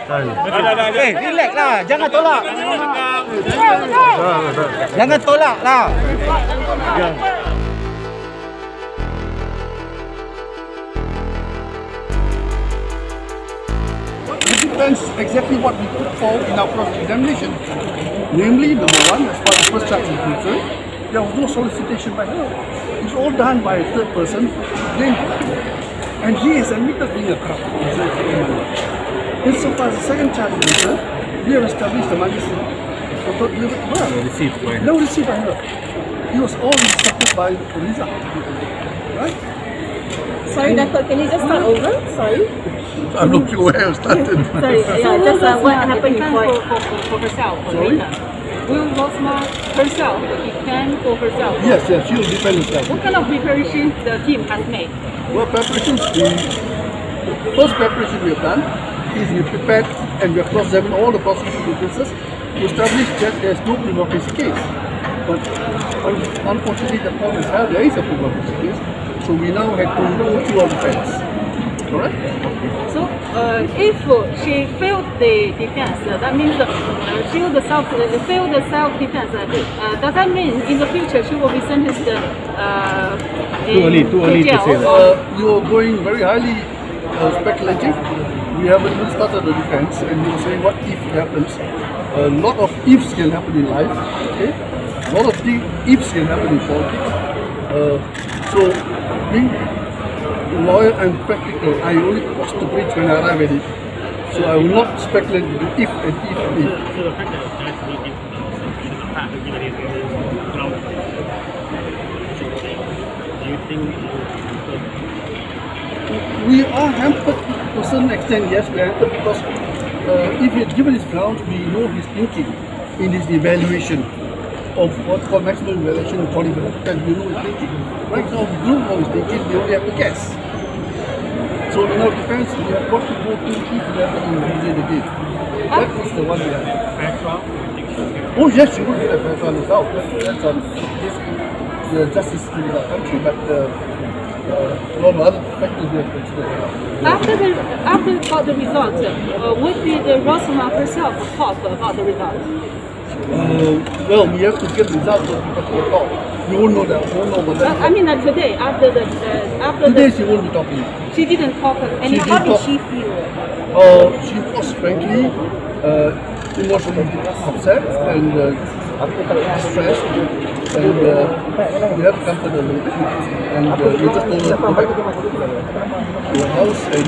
Relax lah, jangan tolak. Jangan tolak lah. It depends exactly what we put forward in our cross-examination. Namely, number one, as far as first charge is concerned, there was no solicitation by her. It's all done by a third person, named and he is admitted being a corrupt. Insofar as the second charge is concerned, we have established the money delivered to her. No receipt by her. He was all instructed by Riza. Right? Sorry, Dato', can you just start over? Sorry. I'm not sure where I started. Sorry, just what happened for herself, for Sorry? Rita. Will Rosmah herself defend for herself? Yes, she will defend herself. What kind of preparation the team has made? Well, preparations, the first preparation we have done is we prepared and we have cross-examined all the prosecution witnesses to establish that there is no prima facie case. But unfortunately, the court has held there is a prima facie case, so we now had to go through all the facts. Correct? So, if she failed the defense, that means failed the self-defense. Does that mean in the future she will be sentenced Too early to say that. You are going very highly speculative. We haven't even started the defense, and you are saying what if happens. A lot of ifs can happen in life. Okay, a lot of ifs can happen in politics. So, being loyal and practical, I only cross the bridge when I arrive at it. So I will not speculate into if and if and if. So the fact that the judge will give the part to give it ground, do you think we are hampered to a certain extent? Yes, we are hampered because if he had given his grounds, we know his thinking in his evaluation of what's called maximum evaluation of polygraph, and we know his thinking. Right now, we don't know his thinking, we only have to guess. So in our defense, we have got to go to if we have to revisit again. That is the one we have. fair trial? Oh yes, you will get a fair trial as well. That's the justice in the country, but a lot of other factors we have considered. After got the result, what did Rosmah herself talk about the result? Well, we have to get the results of the talk. You won't know that. Won't know what that. I mean today, after Today she won't be talking. she didn't talk. And how did she feel? She was frankly emotionally upset and stressed, and we have to comfort her a little bit. And we just told her to go back to her house and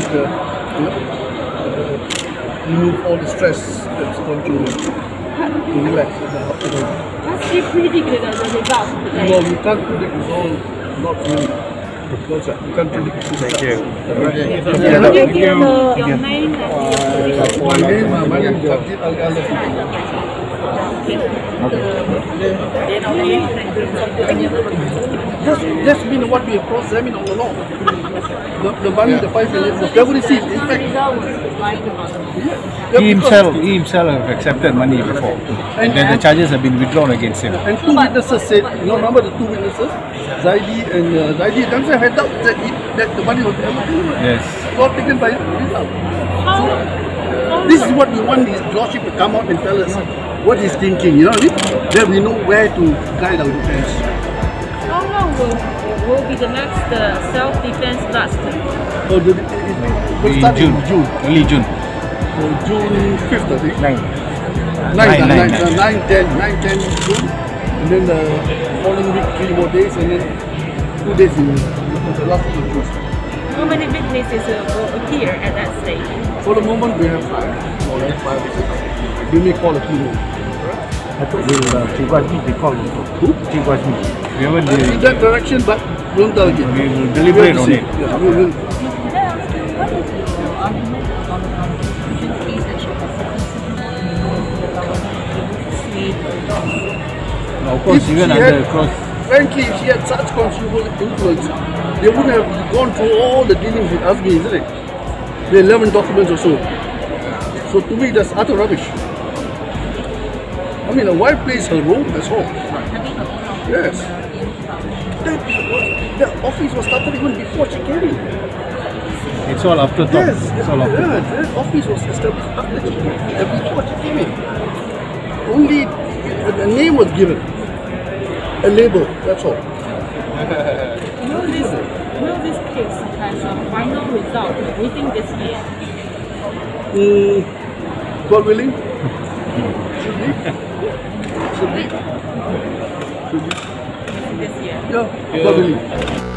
remove all the stress that's going to relax. Has she predicted the result today? No, we can't predict it's all not really. Because we can't predict the results. Thank you. Could you give your name and My name is Abdul Al-Ghalib. That's been what we have cross-examined all along. The money, the 5 million was never received. In fact, He himself have accepted money before, and then the charges have been withdrawn against him. and 2 witnesses said, remember the 2 witnesses, Zaidi and Zaidi themselves had doubts that the money was never delivered. Yes. It's all taken by himself. So, this is what we want his lordship to come out and tell us what he's thinking, you know what I mean? Then we know where to guide our defense. how long will be the next self-defense last? So it will In start June. in June. Early June. June 5th, I think. 9. 9, 10 June. And then the following week, 3 more days, and then 2 days in the last week of June. How many witnesses will appear at that stage? For the moment, we have 5, more or less 5 or 6. We may call a few more. I thought Chief Wajmi they called also. Who? Chief Wajmi. We haven't In that direction, but don't tell again. we will deliberate on it. Yeah, we will. Of course, If even she under had- cross. Frankly, if she had such considerable influence, they wouldn't have gone through all the dealings with Azmi, isn't it? The 11 documents or so. So to me, that's utter rubbish. I mean, a wife plays her role, that's all. Yes. The office was started even before she came in. It's all afterthought. Yes, It's all afterthought. the office was established after she came. And before she came in, only a name was given, a label. That's all. Will this case has a final result within this year? God willing, should be. Should be. This year. Yeah, God willing.